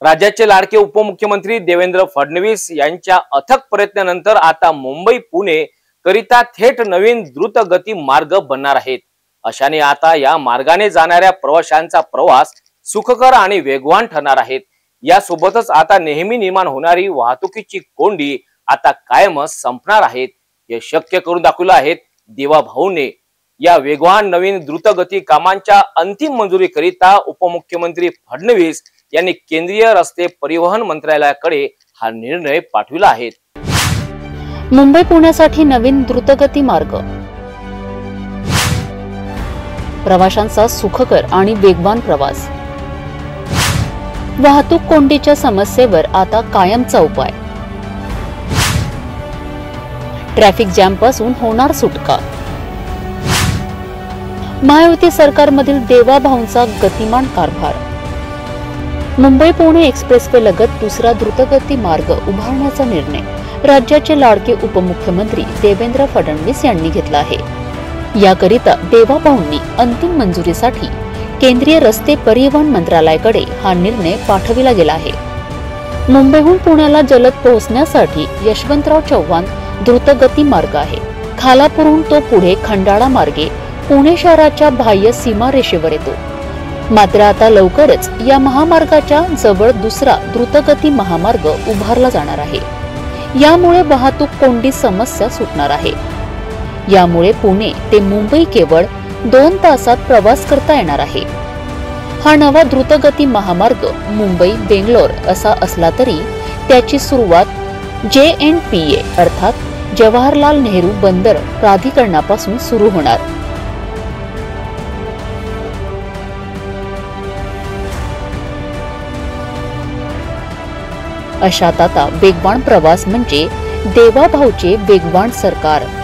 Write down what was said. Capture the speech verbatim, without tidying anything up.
राज्याचे लाडके उपमुख्यमंत्री देवेंद्र फडणवीस यांच्या अथक प्रयत्नानंतर आता मुंबई पुणे करिता थेट नवीन द्रुतगती मार्ग बनणार आहेत। अशाने आता या मार्गाने जाणाऱ्या प्रवाशांचा प्रवास सुखकर आणि वेगवान ठरणार आहेत। यासोबतच आता नेहमी निर्माण होणारी वाहतुकीची कोंडी आता कायमच संपणार आहेत। हे शक्य करून दाखवलं आहे देवा भाऊने। या वेगवान नवीन द्रुतगती कामांच्या अंतिम मंजुरीकरिता उपमुख्यमंत्री फडणवीस यांनी केंद्रीय रस्ते परिवहन मंत्रालयाकडे हा निर्णय पाठविला आहे। मुंबई पुण्यासाठी नवीन द्रुतगती मार्ग, प्रवाशांचा सुखकर आणि वेगवान प्रवास, वाहतूक कोंडीच्या समस्येवर आता कायमचा उपाय, ट्रॅफिक जॅम पासून होणार सुटका, महायुती सरकारमधील देवा भाऊंचा गतिमान कारभार, मुंबई पुणे एक्सप्रेसवे लगत दुसरा द्रुतगती मार्ग उभारण्याचा निर्णय राज्याचे लाडके उपमुख्यमंत्री देवेंद्र फडणवीस यांनी घेतला आहे। याकरिता देवा भाऊंनी अंतिम मंजुरीसाठी केंद्रीय रस्ते परिवहन मंत्रालयाकडे हा निर्णय पाठविला गेला आहे। मुंबईहून पुण्याला जलद पोहोचण्यासाठी यशवंतराव चव्हाण द्रुतगती मार्ग आहे। खालापूरहून तो पुढे खंडाळा मार्गे पुणे शहराच्या बाह्य सीमारेषेवर येतो। मात्र आता लवकरच या महामार्गाच्या जवळ दुसरा द्रुतगती महामार्ग उभारला जाणार आहे। यामुळे वाहतूक कोंडी समस्या सुटणार आहे। यामुळे पुणे ते मुंबई केवळ दोन तासात प्रवास करता येणार आहे। हा नवा द्रुतगती महामार्ग मुंबई बेंगलोर असा असला तरी त्याची सुरुवात जे एन पी ए अर्थात जवाहरलाल नेहरू बंदर प्राधिकरणापासून सुरू होणार। अशात आता वेगवान प्रवास म्हणजे देवा भाऊचे वेगवान सरकार।